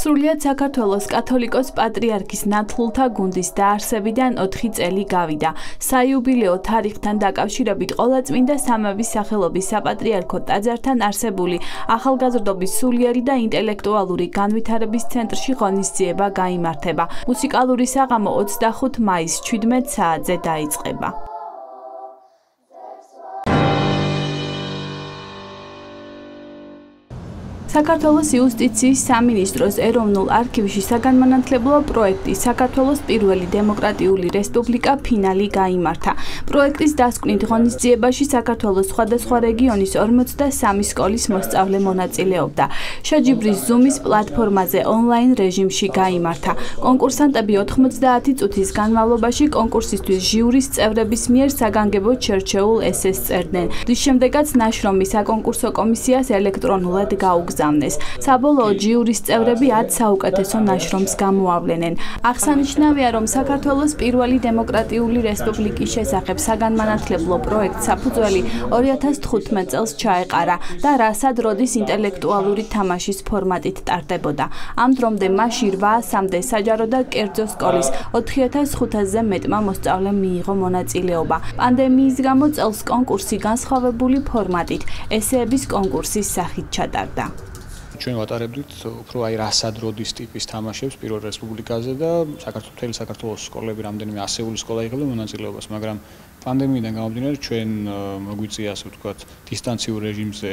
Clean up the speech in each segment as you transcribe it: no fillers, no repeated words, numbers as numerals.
სრულიად საქართველოს კათოლიკოს პატრიარქის ნათლულთა გუნდის დაარსებიდან 4 წელი გავიდა. საიუბილეო თარიღთან დაკავშირებით ყოლაწმინდა სამების სახელობის საპატრიარქო ტაძართან არსებული ახალგაზრდობის სულიერი და ინტელექტუალური განვითარების ცენტრში ღონისძიება გაიმართება. მუსიკალური საღამო 25 მაისს 17 საათზე დაიწყება. საქართველოს იუსტიციის სამინისტროს ეროვნულ არქივში საგანმანათლებლო პროექტი საქართველოს პირველი დემოკრატიული რესპუბლიკა ფინალი გაიმართა. პროექტის დასკვნით ღონისძიებაში საქართველოს სხვადასხვა რეგიონის 43 სკოლის მოსწავლე მონაწილეობდა. შეჯიბრის Zoom-ის პლატფორმაზე ონლაინ რეჟიმში გაიმართა. კონკურსანტები 90 წუთის განმავლობაში კონკურსისთვის ჟიურის წევრების მიერ საგანგებოდ შერჩეულ ესეს წერდნენ. რის შემდეგაც ნაშრომი საკონკურსო კომისიას ელექტრონულად გაუგზავნა. საბოლოოდ ჟიურის წევრები 10 საუკეთესო ნაშრომს გამოავლენენ. აღსანიშნავია, რომ საქართველოს პირველი დემოკრატიული რესპუბლიკის შესახებ საგანმანათლებლო პროექტს საფუძველი 2015 წელს ჩაეყარა და რასად როდის ინტელექტუალური თამაშის ფორმატით ტარდებოდა. ამ დრომდე მასში 800-მდე საჯარო და კერძო სკოლის 4500-ზე მეტმა მოსწავლემ მიიღო მონაწილეობა. პანდემიის გამო წელს კონკურსი განსხვავებული ფორმატით, ესეების კონკურსის სახით ჩატარდა. ჩვენ ვატარებდით უფრო რასად როდის ტიპის თამაშებს პირველ რესპუბლიკაზე და საქართველოს სკოლები რამდენიმე ასეული სკოლა იღებდა მონაწილეობას, მაგრამ პანდემიიდან გამომდინარე ჩვენ მოგვიწია ასე ვთქვათ დისტანციურ რეჟიმზე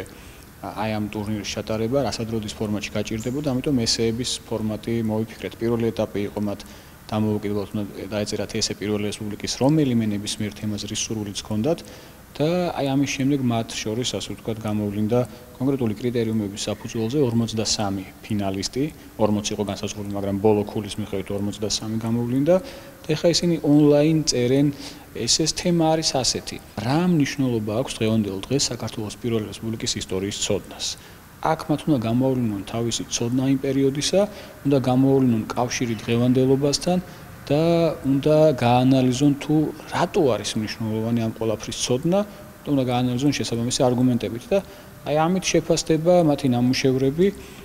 ამ ტურნირის ჩატარება, რასად როდის ფორმატში გაჭირდებოდა, ამიტომ ესეების ფორმატი მოვიფიქრეთ. პირველი ეტაპი იყო მათ დამოუკიდებლად დაეწერათ ესე პირველი რესპუბლიკის რომელიმე ნებისმიერ თემაზე რის სურვილიც ჰქონდათ და ამის შემდეგ მათ შორის ასე ვთქვათ გამოვლინდა კონკრეტული კრიტერიუმების საფუძველზე 43 ფინალისტი, 40 იყო განსაზღვრული, მაგრამ ბოლო ქულის მიხედვით 43 გამოვლინდა და ეხლა ისინი ონლაინ წერენ. ეს თემა არის ასეთი: რა მნიშვნელობა აქვს დღევანდელ დღეს საქართველოს პირველი რესპუბლიკის ისტორიის ცოდნას? აქ მათ უნდა გამოავლინონ თავისი ცოდნა იმ პერიოდისა, უნდა გამოავლინონ კავშირი დღევანდელობასთან და უნდა გაანალიზონ თუ რატო არის მნიშვნელოვანი ამ ყველაფრის ცოდნა, უნდა გაანალიზონ შესაბამისი არგუმენტებით და ამით შეფასდება მათი ნამუშევრები.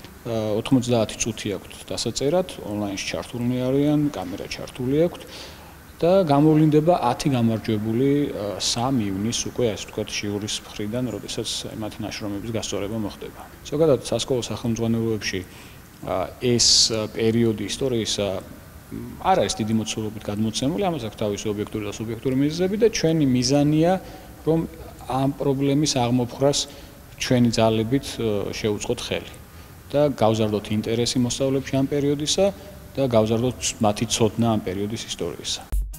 90 წუთი აქვთ დასაწერად, ონლაინში ჩართულნი არიან, კამერა ჩართული აქვთ და გამოვლინდება 10 გამარჯვებული 3 ივნისს უკვე ასე ვთქვათ ჟიურის მხრიდან, როდესაც მათი ნაშრომების გასწორება მოხდება. ზოგადად სასკოლო სახელმძღვანელოებში ეს პერიოდი ისტორიისა არ არის დიდი მოცულობით გადმოცემული, ამას აქვს თავისი ობიექტური და სუბიექტური მიზეზები და ჩვენი მიზანია, რომ ამ პრობლემის აღმოფხვრას ჩვენი ძალებით შევუწყოთ ხელი და გავზარდოთ ინტერესი მოსწავლეებში ამ პერიოდისა და გავზარდოთ მათი ცოდნა ამ პერიოდის ისტორიისა.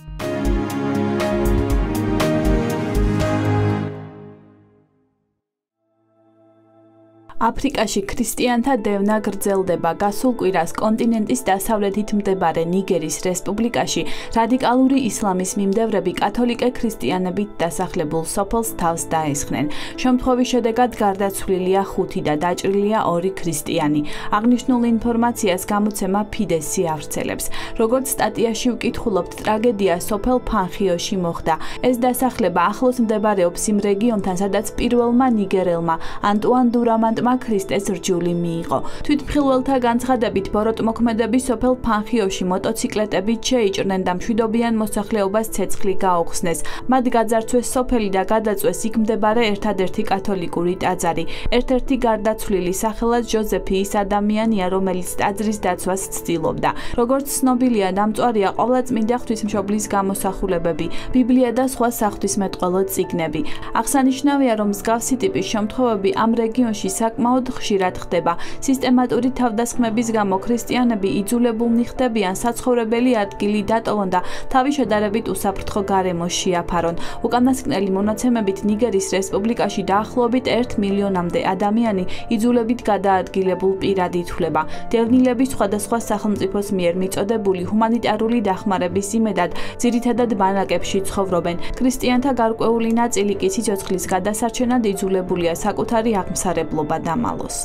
აფრიკაში ქრისტიანთა დევნა გრძელდება. გასულ კვირას კონტინენტის დასავლეთით მდებარე ნიგერის რესპუბლიკაში რადიკალური ისლამის მიმდევრები კათოლიკე ქრისტიანებით დასახლებულ სოფელს თავს დაესხნენ. შემთხვევის შედეგად გარდაცვლილია 5 და დაჭრილია 2 ქრისტიანი. აღნიშნულ ინფორმაციას გამოცემა ფიდესი ავრცელებს. როგორც სტატიაში ვკითხულობთ, ტრაგედია სოფელ ფანხიოში მოხდა. ეს დასახლება ახლოს მდებარეობს იმ რეგიონთან, სადაც პირველმა ნიგერელმა ანტუან დურამანტმა ქრისტეს რჯული მიიღო. თვითმხილველთა განცხადებით, ბოროტმოქმედები სოფელ ფანხიოში მოტოციკლეტებით შეიჭრნენ და მშვიდობიან მოსახლეობას ცეცხლი გაუხსნეს. მათ გაძარცვეს სოფელი და გადაწვეს იქ მდებარე ერთადერთი კათოლიკური ტაძარი. ერთ-ერთი გარდაცვლილი სახელად ჟოზეფი ის ადამიანია, რომელიც ტაძრის დაცვას ცდილობდა. როგორც ცნობილია, დამწვარია ყოვლადწმინდა ღვთისმშობლის გამოსახულებები, ბიბლია და სხვა საღვთისმეტყველო წიგნები. აღსანიშნავია, რომ მსგავსი ტიპის შემთხვევები ამ რეგიონში საკმაოდ ხშირად ხდება. სისტემატური თავდასხმების გამო ქრისტიანები იძულებულნი ხდებიან საცხოვრებელი ადგილი დატოვონ და თავი შედარებით უსაფრთხო გარემოს შეაფარონ. უკანასკნელი მონაცემებით ნიგერის რესპუბლიკაში დაახლოებით 1 მილიონამდე ადამიანი იძულებით გადაადგილებულ პირად ითვლება. დევნილები სხვადასხვა სახელმწიფოს მიერ მიწოდებული ჰუმანიტარული დახმარების იმედად ძირითადად ბანაკებში ცხოვრობენ. ქრისტიანთა გარკვეული ნაწილი კი სიცოცხლის გადასარჩენად იძულებულია საკუთარი აღმსარებლობა დამალოს.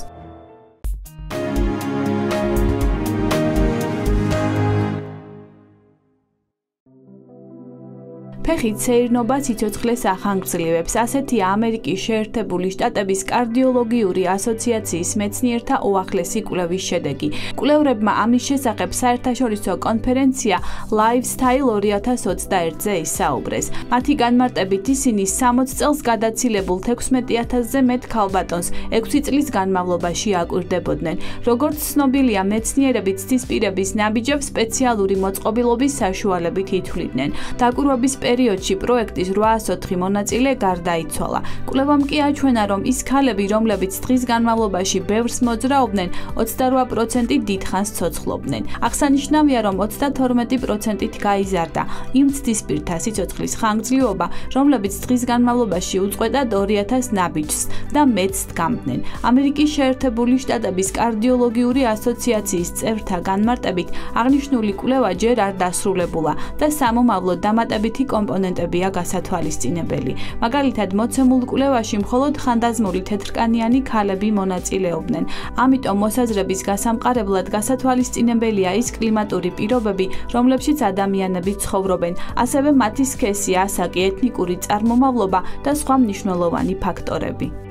ფეხით სეირნობა სიცოცხლეს ახანგრძლივებს. ასეთია ამერიკის შეერთებული შტატების კარდიოლოგიური ასოციაციის მეცნიერთა უახლესი კვლევის შედეგი. კვლევრებმა ამის შესახებ საერთაშორისო კონფერენცია Lifestyle 2021-ზე ისაუბრეს. მათი განმარტებით ისინი 60 წელს გადაცილებულ 16,000-ზე მეტ ქალბატონს 6 წლის განმავლობაში აკვირდებოდნენ. როგორც ცნობილია, მეცნიერები ცდისპირების ნაბიჯებს სპეციალური მოწყობილობის საშუალებით ითვლიდნენ. დაკვირვების პერიოდში პროექტის 804 მონაწილე გარდაიცვალა. კვლევამ კი აჩვენა, რომ ის ქალები, რომლებიც დღის განმავლობაში ბევრს მოძრაობდნენ, 28% დიდხანს ცოცხლობდნენ. აღსანიშნავია, რომ 32%-ით გაიზარდა იმ ცდისპირთა სიცოცხლის ხანგრძლივობა, რომლებიც დღის განმავლობაში უწყვეტად 2000 ნაბიჯს და მეც დგამდნენ. ამერიკის შეერთებული შტატების კარდიოლოგიური ასოციაციის წევრთა განმარტებით, აღნიშნული კვლევა ჯერ არ დასრულებულა და სამომავლოდ დამატებითი კომპონენტებია გასათვალისწინებელი. მაგალითად, მოცემულ კვლევაში მხოლოდ ხანდაზმული თეთრკანიანი ქალები მონაწილეობდნენ. ამიტომ მოსაზრების გასამყარებლად გასათვალისწინებელია ის კლიმატური პირობები, რომლებშიც ადამიანები ცხოვრობენ, ასევე მათი სქესი, ასაკი, ეთნიკური წარმომავლობა და სხვა მნიშვნელოვანი ფაქტორები.